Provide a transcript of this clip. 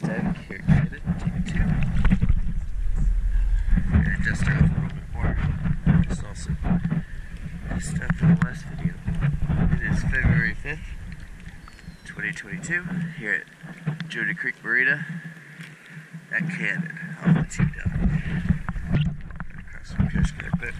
diving here at Anode, take 2. And dust her off a little bit more. Just also messed up in the last video. It is February 5th, 2022, here at Jody Creek Marina at Cannon. I'll let you down. Across the coast there a bit.